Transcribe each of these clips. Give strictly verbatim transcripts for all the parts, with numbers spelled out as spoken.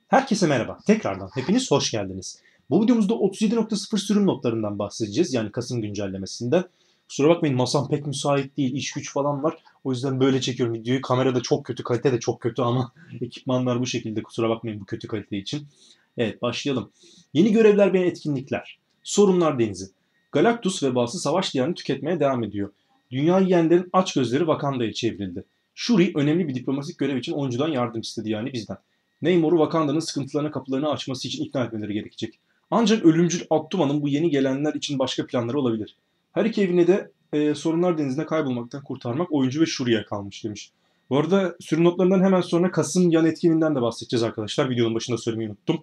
Herkese merhaba. Tekrardan hepiniz hoş geldiniz. Bu videomuzda otuz yedi nokta sıfır sürüm notlarından bahsedeceğiz. Yani Kasım güncellemesinden. Kusura bakmayın, masam pek müsait değil. İş güç falan var. O yüzden böyle çekiyorum videoyu. Kamera da çok kötü, kalite de çok kötü ama ekipmanlar bu şekilde. Kusura bakmayın bu kötü kalite için. Evet, başlayalım. Yeni görevler ve etkinlikler. Sorunlar Denizi. Galactus vebası savaş diyarını tüketmeye devam ediyor. Dünya yiyenlerin aç gözleri Wakanda'ya çevrildi. Shuri önemli bir diplomatik görev için oyuncudan yardım istedi, yani bizden. Namor'u Wakanda'nın sıkıntılarına kapılarını açması için ikna etmeleri gerekecek. Ancak ölümcül Attuma'nın bu yeni gelenler için başka planları olabilir. Her iki evine de e, sorunlar denizinde kaybolmaktan kurtarmak oyuncu ve Shuri'ye kalmış demiş. Bu arada sürüm notlarından hemen sonra Kasım yan etkinliğinden de bahsedeceğiz arkadaşlar. Videonun başında söylemeyi unuttum.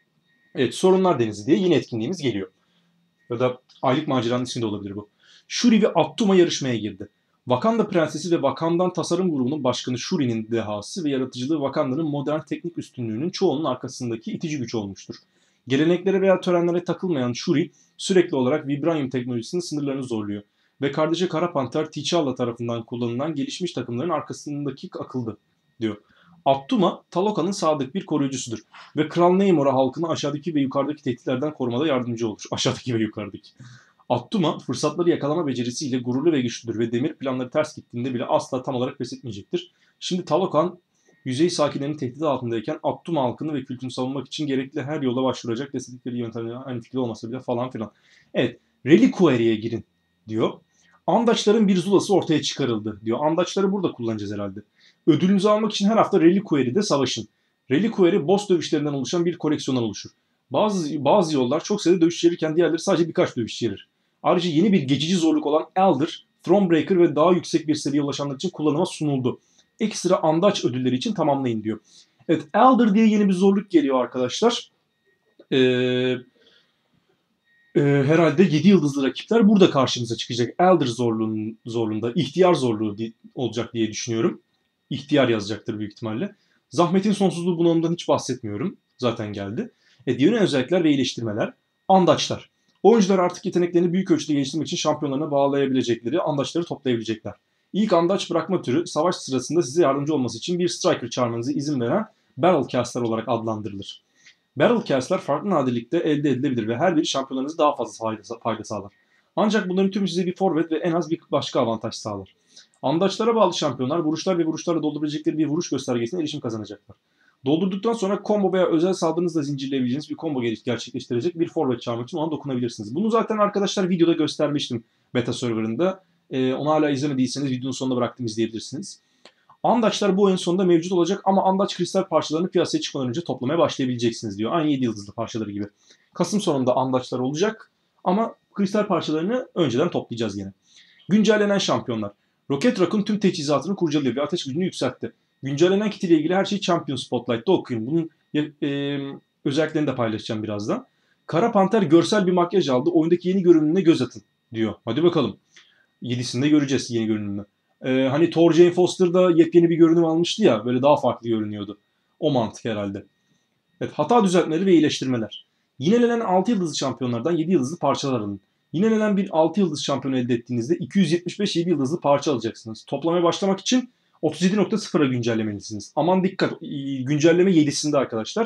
Evet, sorunlar denizi diye yine etkinliğimiz geliyor. Ya da aylık maceranın ismi de olabilir bu. Shuri ve Attuma yarışmaya girdi. Wakanda Prensesi ve Wakandan Tasarım Grubu'nun başkanı Shuri'nin dehası ve yaratıcılığı Wakanda'nın modern teknik üstünlüğünün çoğunun arkasındaki itici güç olmuştur. Geleneklere veya törenlere takılmayan Shuri sürekli olarak vibranium teknolojisinin sınırlarını zorluyor ve kardeşi Kara Panter T'Challa tarafından kullanılan gelişmiş takımların arkasındaki akıldı diyor. Attuma, Taloka'nın sadık bir koruyucusudur ve Kral Namor'a halkını aşağıdaki ve yukarıdaki tehditlerden korumada yardımcı olur. Aşağıdaki ve yukarıdaki. Attuma fırsatları yakalama becerisiyle gururlu ve güçlüdür ve demir planları ters gittiğinde bile asla tam olarak pes etmeyecektir. Şimdi Talokan yüzey sakinlerinin tehdidi altındayken Attuma halkını ve kültürünü savunmak için gerekli her yola başvuracak, destekleri yöntemleri aynı fikirde olmasa bile falan filan. Evet, Reliquary'e girin diyor. Andaçların bir zulası ortaya çıkarıldı diyor. Andaçları burada kullanacağız herhalde. Ödülünüzü almak için her hafta Reliquary'de savaşın. Reliquary boss dövüşlerinden oluşan bir koleksiyondan oluşur. Bazı bazı yollar çok sayıda dövüş içerirken diğerleri sadece birkaç dövüş içerir. Ayrıca yeni bir geçici zorluk olan Elder, Thronebreaker ve daha yüksek bir seviyeye ulaşanlar için kullanıma sunuldu. Ekstra andaç ödülleri için tamamlayın diyor. Evet, Elder diye yeni bir zorluk geliyor arkadaşlar. Ee, e, herhalde yedi yıldızlı rakipler burada karşımıza çıkacak. Elder zorluğunun, zorluğunda ihtiyar zorluğu olacak diye düşünüyorum. İhtiyar yazacaktır büyük ihtimalle. Zahmetin sonsuzluğu bunalımdan hiç bahsetmiyorum. Zaten geldi. E, diğer özellikler ve iyileştirmeler. Andaçlar. Oyuncular artık yeteneklerini büyük ölçüde geliştirmek için şampiyonlarına bağlayabilecekleri andaçları toplayabilecekler. İlk andaç bırakma türü savaş sırasında size yardımcı olması için bir striker çağırmanıza izin veren Battlecast'lar olarak adlandırılır. Battlecast'lar farklı nadirlikte elde edilebilir ve her biri şampiyonlarınıza daha fazla fayda sağlar. Ancak bunların tümü size bir forvet ve en az bir başka avantaj sağlar. Andaçlara bağlı şampiyonlar vuruşlar ve vuruşlarla doldurabilecekleri bir vuruş göstergesine erişim kazanacaklar. Doldurduktan sonra combo veya özel saldırınızla zincirleyebileceğiniz bir combo gerçekleştirecek bir forvet çağırmak için ona dokunabilirsiniz. Bunu zaten arkadaşlar videoda göstermiştim beta serverında. Ee, onu hala izlemediyseniz videonun sonuna bıraktım, izleyebilirsiniz. Andaçlar bu oyun sonunda mevcut olacak ama andaç kristal parçalarını piyasaya çıkmadan önce toplamaya başlayabileceksiniz diyor. Aynı yedi yıldızlı parçaları gibi. Kasım sonunda andaçlar olacak ama kristal parçalarını önceden toplayacağız yine. Güncellenen şampiyonlar. Rocket Raccoon tüm teçhizatını kurcalıyor ve ateş gücünü yükseltti. Güncellenen kit ile ilgili her şeyi Champion Spotlight'ta okuyun. Bunun e, özelliklerini de paylaşacağım birazdan. Kara Panter görsel bir makyaj aldı. Oyundaki yeni görünümüne göz atın diyor. Hadi bakalım. yedisinde göreceğiz yeni görünümünü. Ee, hani Thor Jane Foster'da yepyeni bir görünüm almıştı ya. Böyle daha farklı görünüyordu. O mantık herhalde. Evet, hata düzeltmeleri ve iyileştirmeler. Yinelenen altı yıldızlı şampiyonlardan yedi yıldızlı parçalar alın. Yinelenen bir altı yıldız şampiyonu elde ettiğinizde iki yüz yetmiş beş yedi yıldızlı parça alacaksınız. Toplamaya başlamak için otuz yedi nokta sıfıra güncellemelisiniz. Aman dikkat, güncelleme yedisinde arkadaşlar.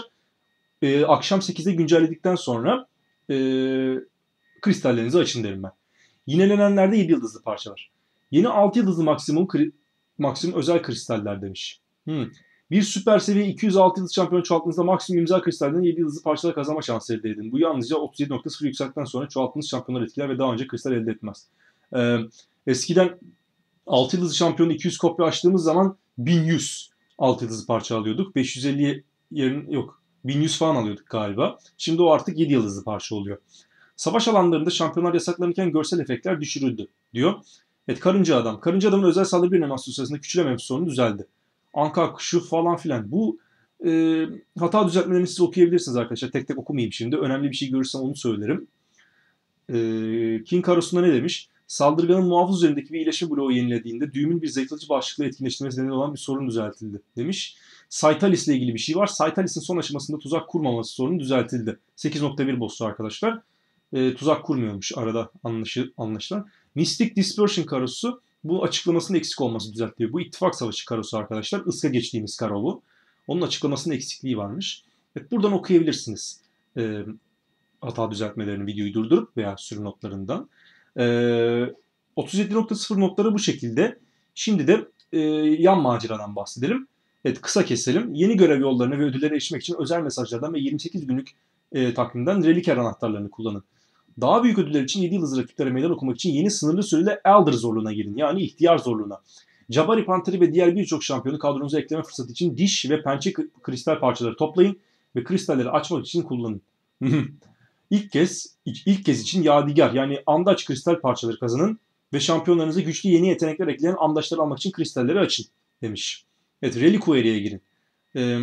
Ee, akşam sekizde güncelledikten sonra e, kristallerinizi açın derim ben. Yinelenenlerde yedi yıldızlı parçalar. Yeni altı yıldızlı maksimum maksimum özel kristaller demiş. Hmm. Bir süper seviye iki yüz altı yıldız şampiyon çoğalttığınızda maksimum imza kristallerinin yedi yıldızlı parçalar kazanma şansı elde edin. Bu yalnızca otuz yedi nokta sıfır yükselttikten sonra çoğalttığınız şampiyonları etkiler ve daha önce kristal elde etmez. Ee, eskiden altı yıldızlı şampiyonu iki yüz kopya açtığımız zaman bin yüz altı yıldızlı parça alıyorduk. beş yüz elli yerin yok. bin yüz falan alıyorduk galiba. Şimdi o artık yedi yıldızlı parça oluyor. Savaş alanlarında şampiyonlar yasaklanırken görsel efektler düşürüldü diyor. Evet, karınca adam. Karınca adamın özel saldırı bir animasyonu sırasında küçülememesi sorunu düzeldi. Anka kuşu falan filan. Bu e, hata düzeltmelerini siz okuyabilirsiniz arkadaşlar. Tek tek okumayayım şimdi. Önemli bir şey görürsem onu söylerim. E, King Karos'unda ne demiş? Saldırganın muhafız üzerindeki bir iyileşme bloğu yenilediğinde düğümün bir zayıflatıcı başlıkla etkinleştirmesi nedeni olan bir sorun düzeltildi demiş. Saitalis ile ilgili bir şey var. Saitalis'in son aşamasında tuzak kurmaması sorunu düzeltildi. sekiz nokta bir boss'u arkadaşlar. E, tuzak kurmuyormuş arada anlaşı, anlaşılan. Mystic Dispersion karosu bu açıklamasının eksik olması düzeltiyor. Bu ittifak savaşı karosu arkadaşlar. Iska geçtiğimiz karo bu. Onun açıklamasının eksikliği varmış. Evet, buradan okuyabilirsiniz. E, hata düzeltmelerini videoyu durdurup veya sürüm notlarından. E, otuz yedi nokta sıfır notları bu şekilde. Şimdi de e, yan maceradan bahsedelim. Evet, kısa keselim. Yeni görev yollarını ve ödüllere erişmek için özel mesajlardan ve yirmi sekiz günlük e, takvimden reliker anahtarlarını kullanın. Daha büyük ödüller için yedi yıldız rakiplere meydan okumak için yeni sınırlı süreli Elder zorluğuna girin. Yani ihtiyar zorluğuna. Jabari Panteri ve diğer birçok şampiyonu kadronuza ekleme fırsatı için diş ve pençe kristal parçaları toplayın ve kristalleri açmak için kullanın. İlk kez ilk kez için yadigar yani andaç kristal parçaları kazanın ve şampiyonlarınıza güçlü yeni yetenekler ekleyen andaçları almak için kristalleri açın demiş. Evet, Reliquary'e girin. Ee,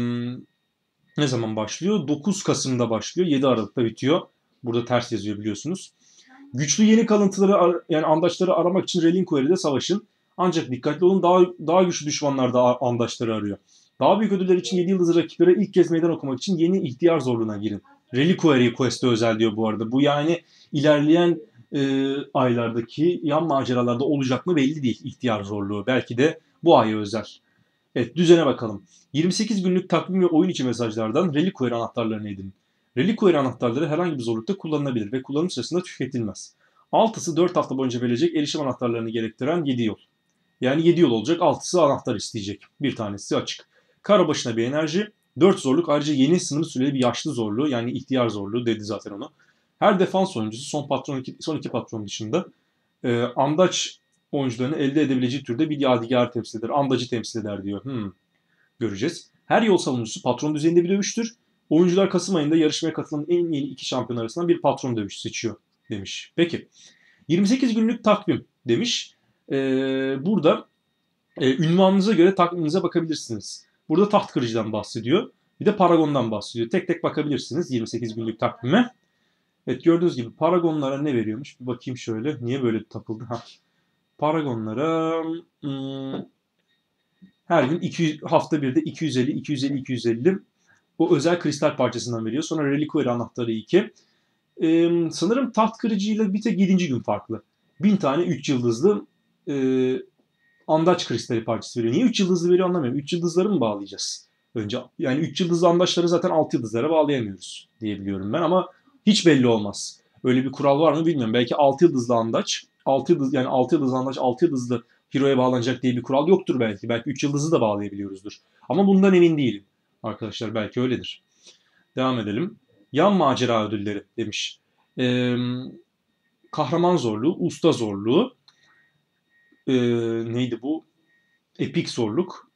ne zaman başlıyor? dokuz Kasım'da başlıyor. yedi Aralık'ta bitiyor. Burada ters yazıyor biliyorsunuz. Güçlü yeni kalıntıları yani andaçları aramak için Reliquary'de savaşın. Ancak dikkatli olun, daha daha güçlü düşmanlar da andaçları arıyor. Daha büyük ödüller için yedi yıldız rakiplere ilk kez meydan okumak için yeni ihtiyar zorluğuna girin. Reliquary Quest'e özel diyor bu arada. Bu yani ilerleyen e, aylardaki yan maceralarda olacak mı belli değil ihtiyar zorluğu. Belki de bu aya özel. Evet, düzene bakalım. yirmi sekiz günlük takvim ve oyun içi mesajlardan Reliquary anahtarlarını edinin. Reliquary anahtarları herhangi bir zorlukta kullanılabilir ve kullanım sırasında tüketilmez. Altısı dört hafta boyunca verilecek erişim anahtarlarını gerektiren yedi yol. Yani yedi yol olacak, altısı anahtar isteyecek. Bir tanesi açık. Kara başına bir enerji. dört zorluk, ayrıca yeni sınırlı süreli bir yaşlı zorluğu yani ihtiyar zorluğu dedi zaten onu. Her defans oyuncusu son patron iki, son iki patron dışında e, andaç oyuncularını elde edebileceği türde bir yadigar temsil eder. Andacı temsil eder diyor. Hmm, göreceğiz. Her yol savunucusu patron düzeyinde bir dövüştür. Oyuncular Kasım ayında yarışmaya katılan en yeni iki şampiyon arasından bir patron dövüşü seçiyor demiş. Peki. yirmi sekiz günlük takvim demiş. Ee, burada e, ünvanınıza göre takviminize bakabilirsiniz. Burada taht kırıcıdan bahsediyor. Bir de Paragon'dan bahsediyor. Tek tek bakabilirsiniz yirmi sekiz günlük takvime. Evet, gördüğünüz gibi Paragon'lara ne veriyormuş? Bir bakayım şöyle. Niye böyle takıldı? Ha. Paragon'lara hmm, her gün iki yüz, hafta bir de iki yüz elli, iki yüz elli, iki yüz elli o özel kristal parçasından veriyor. Sonra Reliquary anahtarı iki. Ee, sanırım taht kırıcıyla bir tek yedinci gün farklı. bin tane üç yıldızlı e, andaç kristali parçası veriyor. Niye üç yıldızlı veriyor anlamıyorum. üç yıldızları mı bağlayacağız? Önce yani üç yıldızlı andaçları zaten altı yıldızlara bağlayamıyoruz diye biliyorum ben ama hiç belli olmaz. Öyle bir kural var mı bilmiyorum. Belki altı yıldızlı andaç, altı yıldız yani altı yıldızlı andaç altı yıldızlı hero'ya bağlanacak diye bir kural yoktur belki. Belki üç yıldızı da bağlayabiliyoruzdur. Ama bundan emin değilim. Arkadaşlar belki öyledir. Devam edelim. Yan macera ödülleri demiş. Ee, kahraman zorluğu, usta zorluğu, ee, neydi bu? Epik zorluk,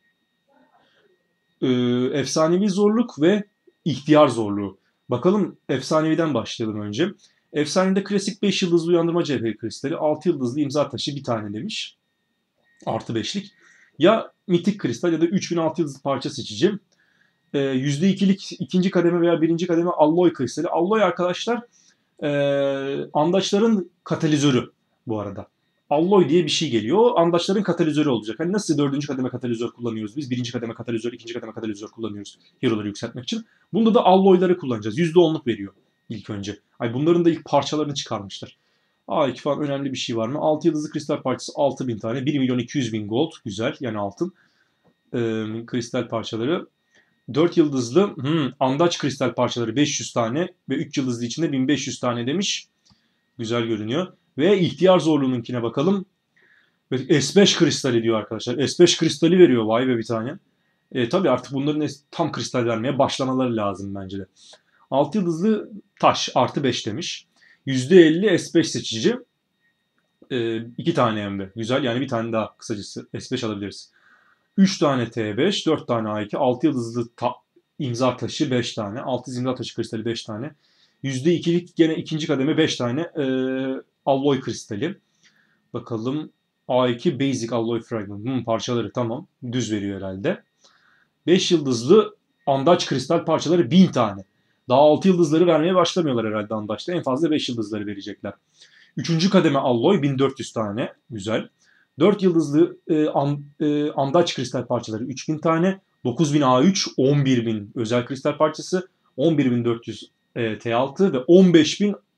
e, efsanevi zorluk ve ihtiyar zorluğu. Bakalım efsaneviden başlayalım önce. Efsanede klasik beş yıldızlı uyandırma cevheri kristali, altı yıldızlı imza taşı bir tane demiş. Artı beşlik. Ya mitik kristal ya da üç bin altı yıldızlı parça seçeceğim. E, yüzde ikilik ikinci kademe veya birinci kademe alloy kristali. Alloy arkadaşlar e, andaçların katalizörü bu arada. Alloy diye bir şey geliyor. O andaçların katalizörü olacak. Hani nasıl dördüncü kademe katalizör kullanıyoruz biz? Birinci kademe katalizör, ikinci kademe katalizör kullanıyoruz hero'ları yükseltmek için. Bunda da alloyları kullanacağız. yüzde onluk veriyor ilk önce. Ay bunların da ilk parçalarını çıkarmışlar. A iki falan önemli bir şey var mı? altı yıldızlı kristal parçası altı bin tane. bir milyon iki yüz bin gold. Güzel yani altın. Ee, kristal parçaları. dört yıldızlı hmm, andaç kristal parçaları beş yüz tane ve üç yıldızlı içinde bin beş yüz tane demiş. Güzel görünüyor. Ve ihtiyar zorluğununkine bakalım. S beş kristali diyor arkadaşlar. S beş kristali veriyor. Vay be bir tane. E, tabii artık bunların tam kristal vermeye başlamaları lazım bence de. altı yıldızlı taş artı beş demiş. yüzde elli S beş seçici. E, iki tane hem de. Güzel yani bir tane daha kısacası S beş alabiliriz. üç tane T beş, dört tane A iki, altı yıldızlı ta imza taşı beş tane, altı imza taşı kristali beş tane. yüzde ikilik gene ikinci kademe beş tane e, alloy kristali. Bakalım A iki Basic Alloy Fragment. Hmm, parçaları tamam. Düz veriyor herhalde. beş yıldızlı andaç kristal parçaları bin tane. Daha altı yıldızları vermeye başlamıyorlar herhalde andaçta. En fazla beş yıldızları verecekler. üçüncü kademe alloy bin dört yüz tane. Güzel. dört yıldızlı e, an, e, andaç kristal parçaları üç bin tane. dokuz bin A üç, on bir bin özel kristal parçası. on bir bin dört yüz e, T altı ve on beş bin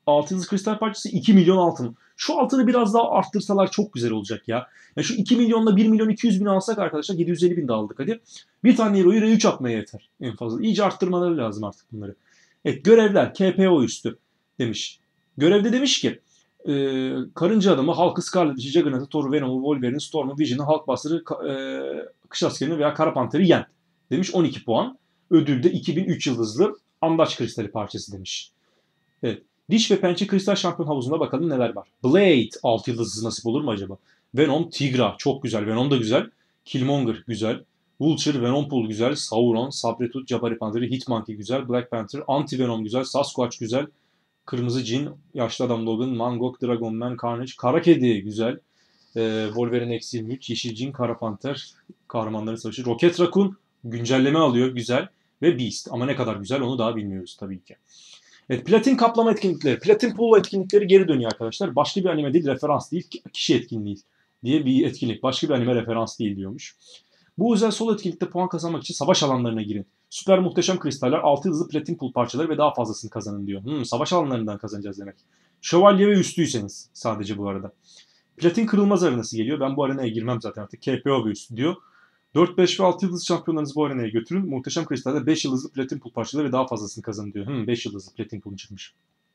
altı yıldız kristal parçası iki milyon altın. Şu altını biraz daha arttırsalar çok güzel olacak ya. Ya şu iki milyonla bir milyon iki yüz bin alsak arkadaşlar yedi yüz elli bin de aldık hadi. Bir tane hero'yu R üç atmaya yeter en fazla. İyice arttırmaları lazım artık bunları. Evet, görevler K P O üstü demiş. Görevde demiş ki e, karınca adamı, Hulk'ı, Scarlet'i, Juggernaut'ı, Thor'u, Venom'u, Wolverine'i, Storm'u, Vision'ı, Hulk Buster'ı, e, Kış Askerini veya Kara Panter'i yen demiş. on iki puan. Ödülde iki bin üç yıldızlı Andaç kristali parçası demiş. Evet. Diş ve pençe kristal şampiyon havuzunda bakalım neler var. Blade altı yıldızlı nasip olur mu acaba? Venom, Tigra çok güzel. Venom da güzel. Killmonger güzel. Vulture, Venompool güzel. Sauron, Sabretooth, Jabari Pantheri, Hitmonkey güzel. Black Panther, Anti-Venom güzel. Sasquatch güzel. Kırmızı Cin, Yaşlı Adam Logan, Mangok, Dragon Man, Carnage, Kara Kedi güzel. Ee, Wolverine Eksi yirmi üç, Yeşil Cin, Kara Panter, Kahramanların Savaşı. Rocket Raccoon güncelleme alıyor güzel. Ve Beast. Ama ne kadar güzel onu daha bilmiyoruz tabii ki. Evet, platin kaplama etkinlikleri, platin pool etkinlikleri geri dönüyor arkadaşlar. Başka bir anime değil, referans değil, kişi etkinliği diye bir etkinlik. Başka bir anime referans değil diyormuş. Bu özel solo etkinlikte puan kazanmak için savaş alanlarına girin. Süper muhteşem kristaller, altı yıldızlı platin pool parçaları ve daha fazlasını kazanın diyor. Hmm, savaş alanlarından kazanacağız demek. Şövalye ve üstüyseniz sadece bu arada. Platin kırılmaz arenası geliyor. Ben bu arenaya girmem zaten artık. K P O ve üstü diyor. dört, beş ve altı yıldız şampiyonlarınızı bu arenaya götürün. Muhteşem kristalde beş yıldızlı platin pool parçaları ve daha fazlasını kazanın diyor. Hmm, beş yıldızlı platin pool çıkmış.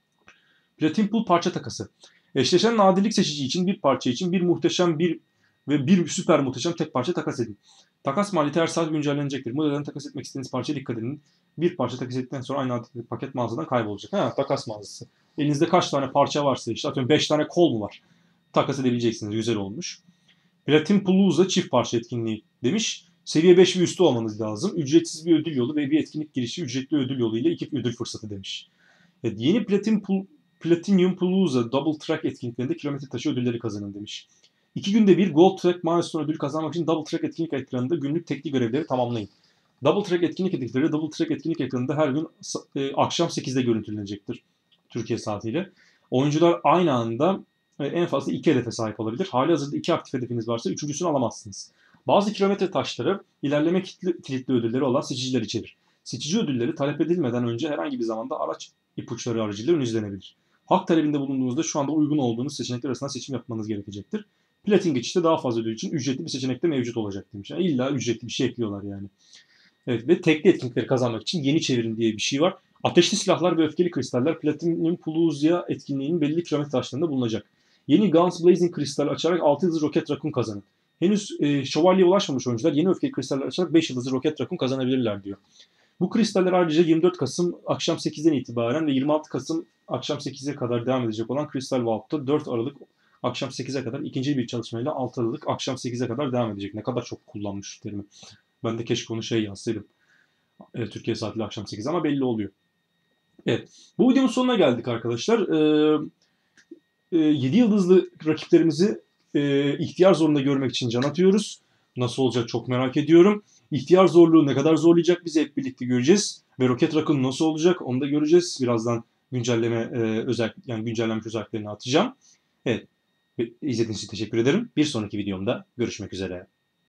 Platin pool parça takası. Eşleşen nadirlik seçici için bir parça için bir muhteşem bir ve bir süper muhteşem tek parça takas edin. Takas maliyeti her saat güncellenecektir. Bu nedenle takas etmek istediğiniz parçaya dikkat edin. Bir parça takas ettikten sonra aynı adetli paket mağazadan kaybolacak. Ha, takas mağazası. Elinizde kaç tane parça varsa işte atıyorum beş tane kol mu var? Takas edebileceksiniz. Güzel olmuş. Platin Palooza çift parça etkinliği demiş. Seviye beş ve üstü olmanız lazım. Ücretsiz bir ödül yolu ve bir etkinlik girişi ücretli ödül yolu ile iki ödül fırsatı demiş. Evet, yeni Platin Pul Platinum Palooza Double Track etkinliklerinde kilometre taşı ödülleri kazanın demiş. İki günde bir Gold Track Milestone ödülü kazanmak için Double Track etkinlik ekranında günlük tekli görevleri tamamlayın. Double Track etkinlik etkinlikleri Double Track etkinlik ekranında her gün e, akşam sekizde görüntülenecektir. Türkiye saatiyle. Oyuncular aynı anda e, en fazla iki hedefe sahip olabilir. Halihazırda iki aktif hedefiniz varsa üçüncüsünü alamazsınız. Bazı kilometre taşları ilerleme kilitli, kilitli ödülleri olan seçiciler içerir. Seçici ödülleri talep edilmeden önce herhangi bir zamanda araç ipuçları aracılığıyla önünüzlenebilir. Hak talebinde bulunduğunuzda şu anda uygun olduğunuz seçenekler arasında seçim yapmanız gerekecektir. Platin geçişte daha fazla ödül için ücretli bir seçenek de mevcut olacak demiş. Yani illa ücretli bir şey ekliyorlar yani. Evet, ve tekli etkinlikleri kazanmak için yeni çevirim diye bir şey var. Ateşli silahlar ve öfkeli kristaller Platinum Palooza etkinliğinin belli kilometre taşlarında bulunacak. Yeni Guns Blazing kristal açarak altı yıldızlı Rocket Raccoon kazanın. Henüz e, şövalyeye ulaşmamış oyuncular yeni öfkeli kristaller açarak beş yıldızlı Rocket Raccoon kazanabilirler diyor. Bu kristaller ayrıca yirmi dört Kasım akşam sekizden itibaren ve yirmi altı Kasım akşam sekize kadar devam edecek olan Crystal Vault'ta dört Aralık akşam sekize kadar ikinci bir çalışmayla altı Aralık akşam sekize kadar devam edecek. Ne kadar çok kullanmış terimi. Ben de keşke onu şey yazsaydım. E, Türkiye saatiyle akşam sekiz ama belli oluyor. Evet. Bu videonun sonuna geldik arkadaşlar. Ee, e, yedi yıldızlı rakiplerimizi e, ihtiyar zorunda görmek için can atıyoruz. Nasıl olacak çok merak ediyorum. İhtiyar zorluğu ne kadar zorlayacak bizi hep birlikte göreceğiz. Ve Rocket Raccoon nasıl olacak onu da göreceğiz. Birazdan güncelleme e, özel yani güncellenmiş özelliklerini atacağım. Evet. İzlediğiniz için teşekkür ederim. Bir sonraki videomda görüşmek üzere.